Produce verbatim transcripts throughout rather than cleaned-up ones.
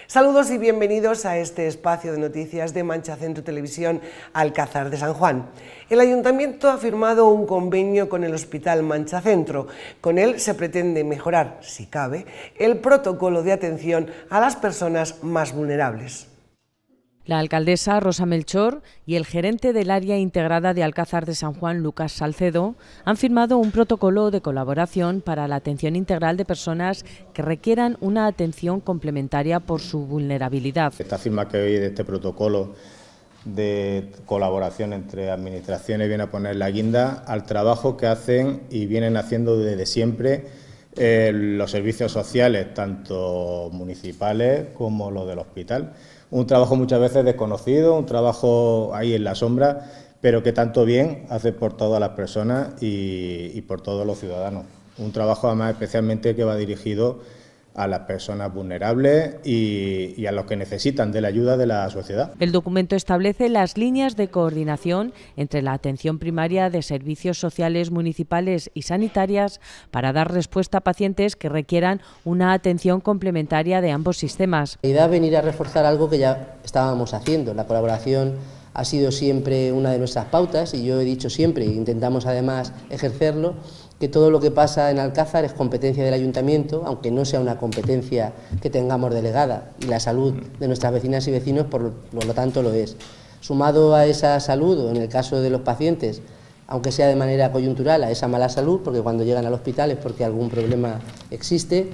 Saludos y bienvenidos a este espacio de noticias de Mancha Centro Televisión Alcázar de San Juan. El Ayuntamiento ha firmado un convenio con el Hospital Mancha Centro. Con él se pretende mejorar, si cabe, el protocolo de atención a las personas más vulnerables. La alcaldesa Rosa Melchor y el gerente del área integrada de Alcázar de San Juan, Lucas Salcedo, han firmado un protocolo de colaboración para la atención integral de personas que requieran una atención complementaria por su vulnerabilidad. Esta firma que hoy de este protocolo de colaboración entre administraciones viene a poner la guinda al trabajo que hacen y vienen haciendo desde siempre eh, los servicios sociales, tanto municipales como los del hospital. Un trabajo muchas veces desconocido, un trabajo ahí en la sombra, pero que tanto bien hace por todas las personas y, y por todos los ciudadanos. Un trabajo además especialmente que va dirigido a las personas vulnerables y, y a los que necesitan de la ayuda de la sociedad. El documento establece las líneas de coordinación entre la atención primaria de servicios sociales municipales y sanitarias para dar respuesta a pacientes que requieran una atención complementaria de ambos sistemas. La idea es venir a reforzar algo que ya estábamos haciendo. La colaboración ha sido siempre una de nuestras pautas y yo he dicho siempre, e intentamos además ejercerlo, que todo lo que pasa en Alcázar es competencia del Ayuntamiento, aunque no sea una competencia que tengamos delegada, y la salud de nuestras vecinas y vecinos por lo, por lo tanto lo es. Sumado a esa salud, o en el caso de los pacientes, aunque sea de manera coyuntural, a esa mala salud, porque cuando llegan al hospital es porque algún problema existe,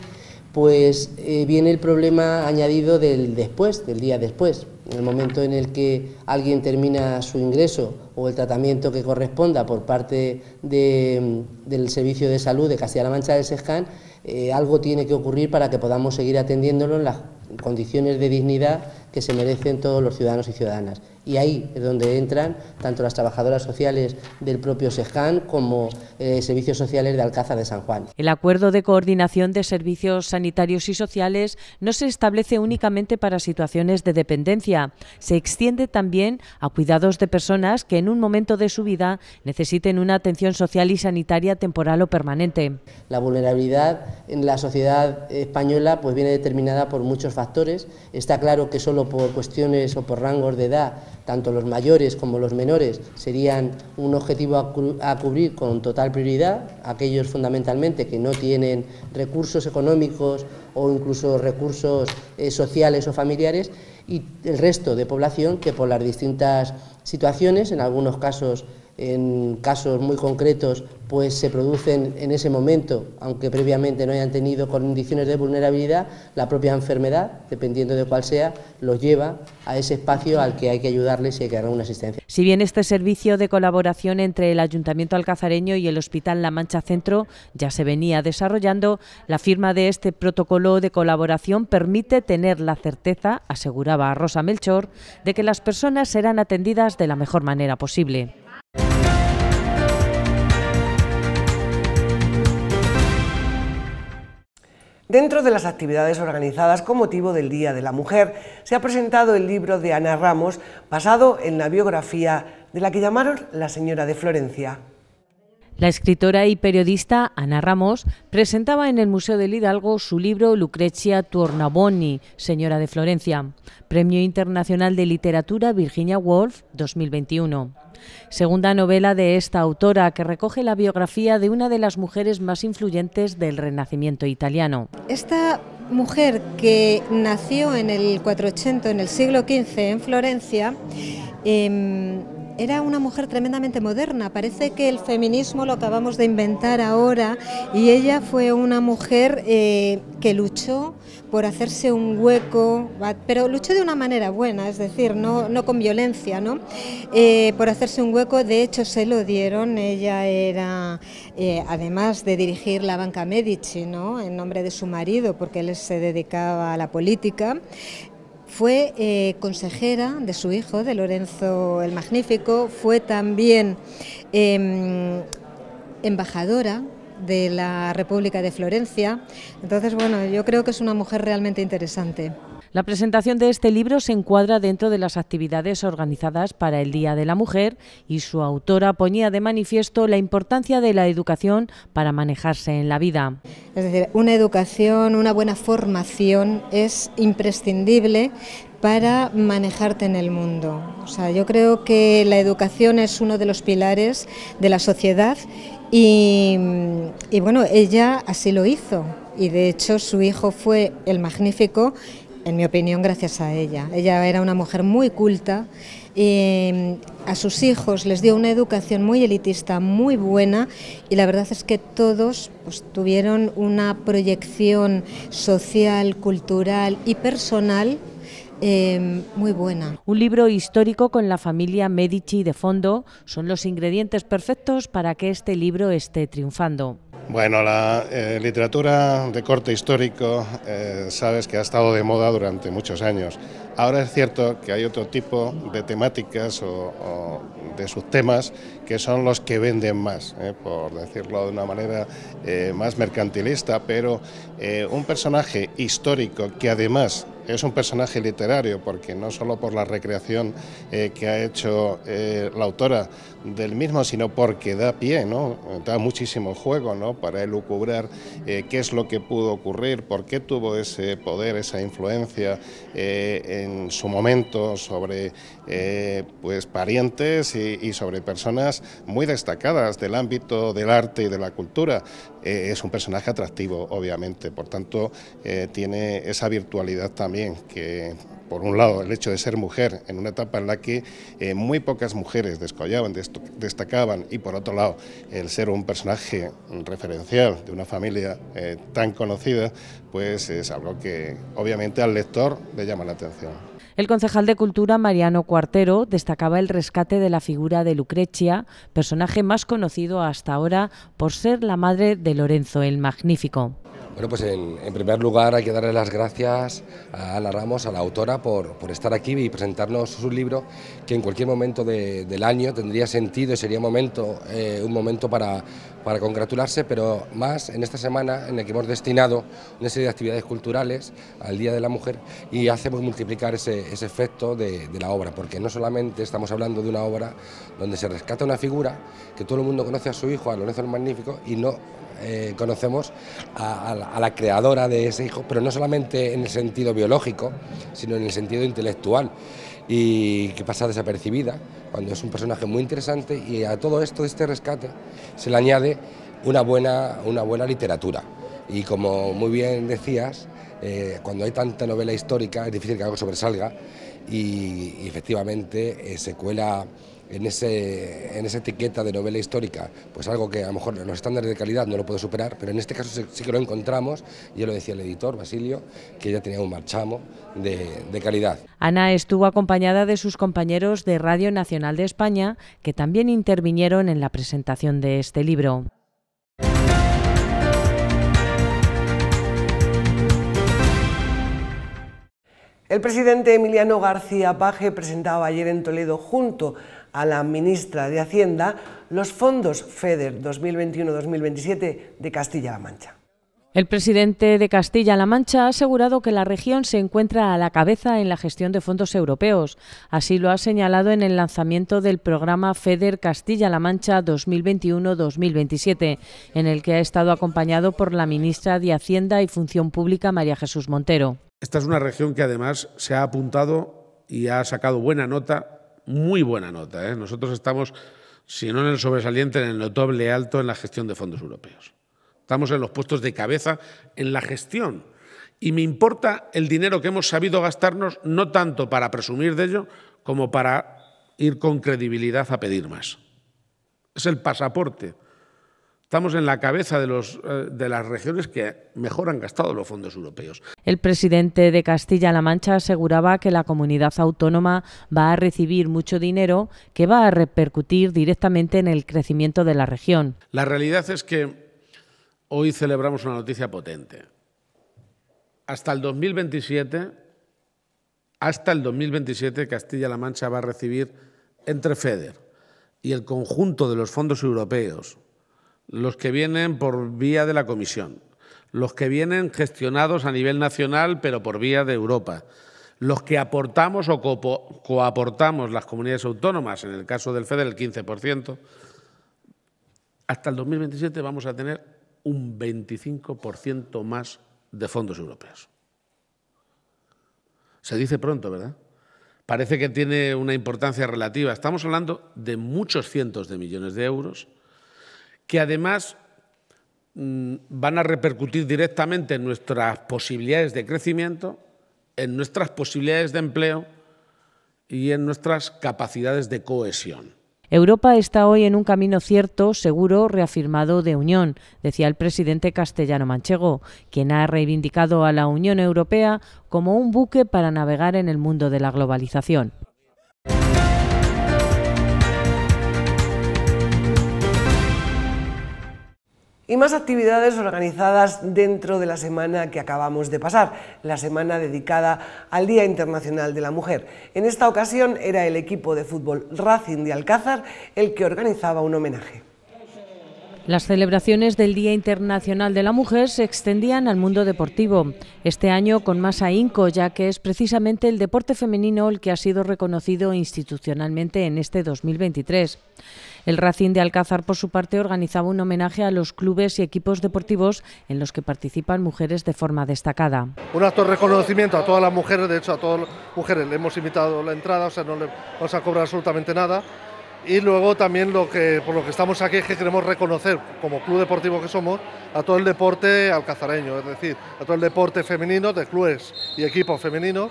pues eh, viene el problema añadido del después, del día después. En el momento en el que alguien termina su ingreso o el tratamiento que corresponda por parte de, del Servicio de Salud de Castilla-La Mancha del Sescan, eh, algo tiene que ocurrir para que podamos seguir atendiéndolo en las condiciones de dignidad que se merecen todos los ciudadanos y ciudadanas. Y ahí es donde entran tanto las trabajadoras sociales del propio Sescan como eh, servicios sociales de Alcázar de San Juan. El acuerdo de coordinación de servicios sanitarios y sociales no se establece únicamente para situaciones de dependencia, se extiende también a cuidados de personas que en un momento de su vida necesiten una atención social y sanitaria temporal o permanente. La vulnerabilidad en la sociedad española pues viene determinada por muchos factores. Está claro que solo por cuestiones o por rangos de edad, tanto los mayores como los menores serían un objetivo a, cu a cubrir con total prioridad, aquellos fundamentalmente que no tienen recursos económicos o incluso recursos eh, sociales o familiares, y el resto de población que por las distintas situaciones, en algunos casos, en casos muy concretos, pues se producen en ese momento, aunque previamente no hayan tenido condiciones de vulnerabilidad, la propia enfermedad, dependiendo de cuál sea, los lleva a ese espacio al que hay que ayudarles y hay que dar una asistencia. Si bien este servicio de colaboración entre el Ayuntamiento alcazareño y el Hospital La Mancha Centro ya se venía desarrollando, la firma de este protocolo de colaboración permite tener la certeza, aseguraba Rosa Melchor, de que las personas serán atendidas de la mejor manera posible. Dentro de las actividades organizadas con motivo del Día de la Mujer, se ha presentado el libro de Ana Ramos, basado en la biografía de la que llamaron la señora de Florencia. La escritora y periodista Ana Ramos presentaba en el Museo del Hidalgo su libro Lucrezia Tornabuoni, señora de Florencia, Premio Internacional de Literatura Virginia Woolf dos mil veintiuno. Segunda novela de esta autora, que recoge la biografía de una de las mujeres más influyentes del Renacimiento italiano. Esta mujer, que nació en el cuatrocientos, en el siglo quince, en Florencia, eh, era una mujer tremendamente moderna. Parece que el feminismo lo acabamos de inventar ahora, y ella fue una mujer eh, que luchó por hacerse un hueco, pero luchó de una manera buena, es decir, no, no con violencia, ¿no? Eh, por hacerse un hueco. De hecho se lo dieron. Ella era, eh, además de dirigir la Banca Medici, ¿no?, en nombre de su marido, porque él se dedicaba a la política, fue eh, consejera de su hijo, de Lorenzo el Magnífico, fue también eh, embajadora de la República de Florencia. Entonces, bueno, yo creo que es una mujer realmente interesante. La presentación de este libro se encuadra dentro de las actividades organizadas para el Día de la Mujer y su autora ponía de manifiesto la importancia de la educación para manejarse en la vida. Es decir, una educación, una buena formación es imprescindible para manejarte en el mundo. O sea, yo creo que la educación es uno de los pilares de la sociedad y, y bueno, ella así lo hizo y de hecho su hijo fue el Magnífico, en mi opinión, gracias a ella. Ella era una mujer muy culta y a sus hijos les dio una educación muy elitista, muy buena y la verdad es que todos pues, tuvieron una proyección social, cultural y personal Eh, muy buena. Un libro histórico con la familia Medici de fondo son los ingredientes perfectos para que este libro esté triunfando. Bueno, la eh, literatura de corte histórico, eh, sabes que ha estado de moda durante muchos años. Ahora es cierto que hay otro tipo de temáticas o, o de subtemas que son los que venden más, eh, por decirlo de una manera eh, más mercantilista, pero eh, un personaje histórico que además es un personaje literario, porque no solo por la recreación eh, que ha hecho eh, la autora del mismo, sino porque da pie, ¿no? Da muchísimo juego, ¿no? Para elucubrar eh, qué es lo que pudo ocurrir, por qué tuvo ese poder, esa influencia eh, en su momento sobre eh, pues parientes y, y sobre personas muy destacadas del ámbito del arte y de la cultura. Eh, es un personaje atractivo, obviamente, por tanto eh, tiene esa virtualidad también que, por un lado, el hecho de ser mujer en una etapa en la que eh, muy pocas mujeres descollaban, destacaban, y por otro lado, el ser un personaje referencial de una familia eh, tan conocida, pues es algo que obviamente al lector le llama la atención. El concejal de Cultura, Mariano Cuartero, destacaba el rescate de la figura de Lucrecia, personaje más conocido hasta ahora por ser la madre de Lorenzo el Magnífico. Bueno, pues en, en primer lugar hay que darle las gracias a Ana Ramos, a la autora, por, por estar aquí y presentarnos su libro, que en cualquier momento de, del año tendría sentido y sería momento, eh, un momento para, para congratularse, pero más en esta semana en la que hemos destinado una serie de actividades culturales al Día de la Mujer y hacemos multiplicar ese, ese efecto de, de la obra, porque no solamente estamos hablando de una obra donde se rescata una figura que todo el mundo conoce a su hijo, a Lorenzo el Magnífico, y no Eh, conocemos a, a, la, a la creadora de ese hijo, pero no solamente en el sentido biológico, sino en el sentido intelectual, y que pasa desapercibida cuando es un personaje muy interesante, y a todo esto de este rescate se le añade una buena, una buena literatura. Y como muy bien decías, eh, cuando hay tanta novela histórica es difícil que algo sobresalga, y, y efectivamente eh, se cuela en, ese, en esa etiqueta de novela histórica, pues algo que a lo mejor los estándares de calidad no lo puede superar, pero en este caso sí que lo encontramos, y ya lo decía el editor, Basilio, que ya tenía un marchamo de, de calidad. Ana estuvo acompañada de sus compañeros de Radio Nacional de España, que también intervinieron en la presentación de este libro. El presidente Emiliano García Paje presentaba ayer en Toledo, junto a la ministra de Hacienda, los fondos FEDER dos mil veintiuno dos mil veintisiete de Castilla-La Mancha. El presidente de Castilla-La Mancha ha asegurado que la región se encuentra a la cabeza en la gestión de fondos europeos. Así lo ha señalado en el lanzamiento del programa FEDER Castilla-La Mancha dos mil veintiuno dos mil veintisiete, en el que ha estado acompañado por la ministra de Hacienda y Función Pública, María Jesús Montero. Esta es una región que además se ha apuntado y ha sacado buena nota, muy buena nota, ¿eh? Nosotros estamos, si no en el sobresaliente, en el notable alto en la gestión de fondos europeos. Estamos en los puestos de cabeza en la gestión. Y me importa el dinero que hemos sabido gastarnos, no tanto para presumir de ello, como para ir con credibilidad a pedir más. Es el pasaporte. Estamos en la cabeza de, los, de las regiones que mejor han gastado los fondos europeos. El presidente de Castilla-La Mancha aseguraba que la comunidad autónoma va a recibir mucho dinero que va a repercutir directamente en el crecimiento de la región. La realidad es que hoy celebramos una noticia potente. Hasta el dos mil veintisiete, hasta el dos mil veintisiete Castilla-La Mancha va a recibir entre FEDER y el conjunto de los fondos europeos, los que vienen por vía de la Comisión, los que vienen gestionados a nivel nacional pero por vía de Europa, los que aportamos o co coaportamos las comunidades autónomas, en el caso del FEDER el quince por ciento, hasta el dos mil veintisiete vamos a tener un veinticinco por ciento más de fondos europeos. Se dice pronto, ¿verdad? Parece que tiene una importancia relativa. Estamos hablando de muchos cientos de millones de euros que además mmm, van a repercutir directamente en nuestras posibilidades de crecimiento, en nuestras posibilidades de empleo y en nuestras capacidades de cohesión. Europa está hoy en un camino cierto, seguro, reafirmado de unión, decía el presidente castellano-manchego, quien ha reivindicado a la Unión Europea como un buque para navegar en el mundo de la globalización. Y más actividades organizadas dentro de la semana que acabamos de pasar, la semana dedicada al Día Internacional de la Mujer. En esta ocasión era el equipo de fútbol Racing de Alcázar el que organizaba un homenaje. Las celebraciones del Día Internacional de la Mujer se extendían al mundo deportivo, este año con más ahínco, ya que es precisamente el deporte femenino el que ha sido reconocido institucionalmente en este dos mil veintitrés. El Racing de Alcázar, por su parte, organizaba un homenaje a los clubes y equipos deportivos en los que participan mujeres de forma destacada. Un acto de reconocimiento a todas las mujeres, de hecho a todas las mujeres le hemos invitado la entrada, o sea, no le vamos a cobrar absolutamente nada. Y luego también lo que, por lo que estamos aquí es que queremos reconocer, como club deportivo que somos, a todo el deporte alcazareño, es decir, a todo el deporte femenino, de clubes y equipos femeninos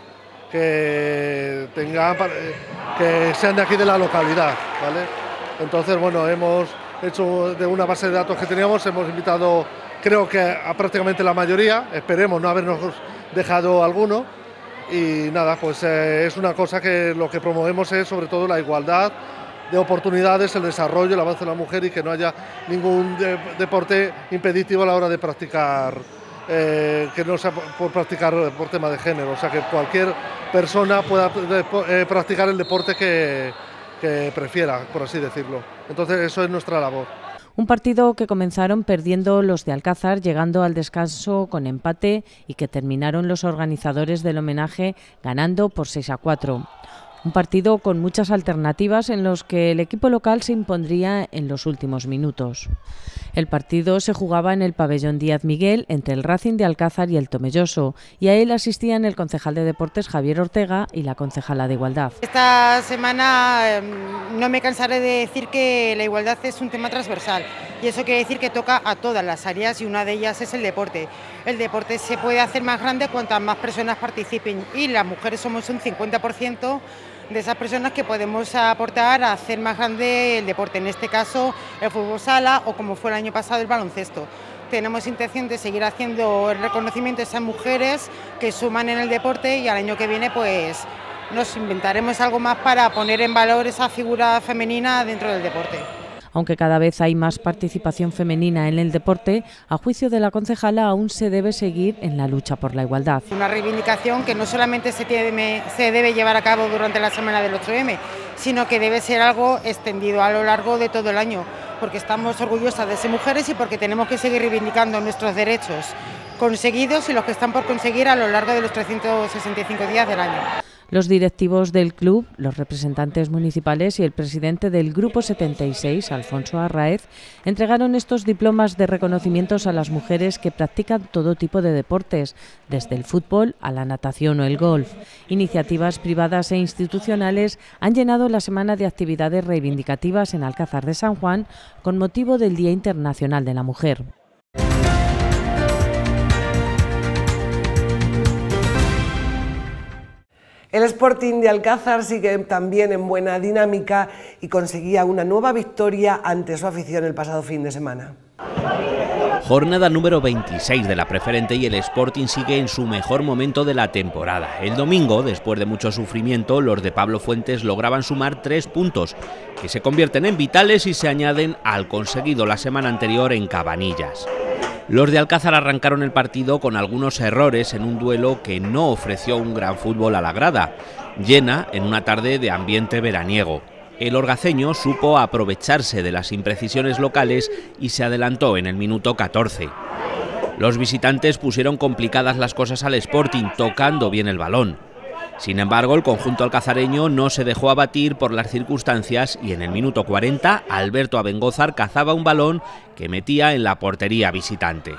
que tengan, que sean de aquí de la localidad, ¿vale? Entonces, bueno, hemos hecho de una base de datos que teníamos, hemos invitado, creo que a prácticamente la mayoría, esperemos no habernos dejado alguno, y nada, pues eh, es una cosa que lo que promovemos es sobre todo la igualdad de oportunidades, el desarrollo, el avance de la mujer y que no haya ningún de, deporte impeditivo a la hora de practicar, eh, que no sea por, por practicar por tema de género, o sea que cualquier persona pueda de, eh, practicar el deporte que, que prefiera, por así decirlo. Entonces eso es nuestra labor. Un partido que comenzaron perdiendo los de Alcázar, llegando al descanso con empate y que terminaron los organizadores del homenaje ganando por seis a cuatro. Un partido con muchas alternativas en los que el equipo local se impondría en los últimos minutos. El partido se jugaba en el pabellón Díaz Miguel entre el Racing de Alcázar y el Tomelloso, y a él asistían el concejal de Deportes Javier Ortega y la concejala de Igualdad. Esta semana no me cansaré de decir que la igualdad es un tema transversal y eso quiere decir que toca a todas las áreas y una de ellas es el deporte. El deporte se puede hacer más grande cuantas más personas participen y las mujeres somos un cincuenta por ciento de esas personas que podemos aportar a hacer más grande el deporte, en este caso el fútbol sala o como fue el año pasado el baloncesto. Tenemos intención de seguir haciendo el reconocimiento de esas mujeres que suman en el deporte y al año que viene pues nos inventaremos algo más para poner en valor esa figura femenina dentro del deporte. Aunque cada vez hay más participación femenina en el deporte, a juicio de la concejala aún se debe seguir en la lucha por la igualdad. Una reivindicación que no solamente se, tiene, se debe llevar a cabo durante la semana del ocho eme, sino que debe ser algo extendido a lo largo de todo el año, porque estamos orgullosas de ser mujeres y porque tenemos que seguir reivindicando nuestros derechos conseguidos y los que están por conseguir a lo largo de los trescientos sesenta y cinco días del año. Los directivos del club, los representantes municipales y el presidente del Grupo setenta y seis, Alfonso Arraez, entregaron estos diplomas de reconocimientos a las mujeres que practican todo tipo de deportes, desde el fútbol a la natación o el golf. Iniciativas privadas e institucionales han llenado la semana de actividades reivindicativas en Alcázar de San Juan con motivo del Día Internacional de la Mujer. El Sporting de Alcázar sigue también en buena dinámica y conseguía una nueva victoria ante su afición el pasado fin de semana. Jornada número veintiséis de la Preferente y el Sporting sigue en su mejor momento de la temporada. El domingo, después de mucho sufrimiento, los de Pablo Fuentes lograban sumar tres puntos, que se convierten en vitales y se añaden al conseguido la semana anterior en Cabanillas. Los de Alcázar arrancaron el partido con algunos errores en un duelo que no ofreció un gran fútbol a la grada, llena en una tarde de ambiente veraniego. El orgaceño supo aprovecharse de las imprecisiones locales y se adelantó en el minuto catorce. Los visitantes pusieron complicadas las cosas al Sporting, tocando bien el balón. Sin embargo, el conjunto alcazareño no se dejó abatir por las circunstancias y en el minuto cuarenta, Alberto Abengózar cazaba un balón que metía en la portería visitante.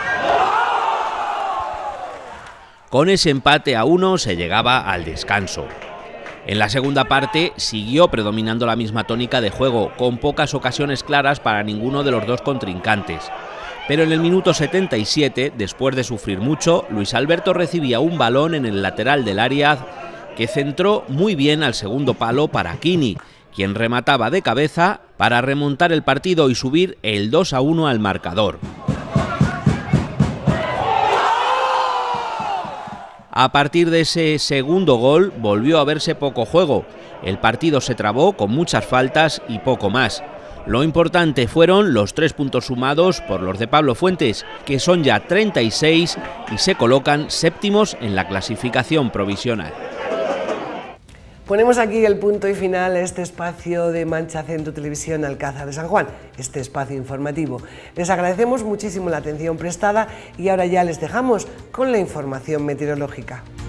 Con ese empate a uno se llegaba al descanso. En la segunda parte siguió predominando la misma tónica de juego, con pocas ocasiones claras para ninguno de los dos contrincantes. Pero en el minuto setenta y siete, después de sufrir mucho, Luis Alberto recibía un balón en el lateral del área que centró muy bien al segundo palo para Quini, quien remataba de cabeza para remontar el partido y subir el dos a uno al marcador. A partir de ese segundo gol volvió a verse poco juego. El partido se trabó con muchas faltas y poco más. Lo importante fueron los tres puntos sumados por los de Pablo Fuentes, que son ya treinta y seis y se colocan séptimos en la clasificación provisional. Ponemos aquí el punto y final a este espacio de Mancha Centro Televisión Alcázar de San Juan, este espacio informativo. Les agradecemos muchísimo la atención prestada y ahora ya les dejamos con la información meteorológica.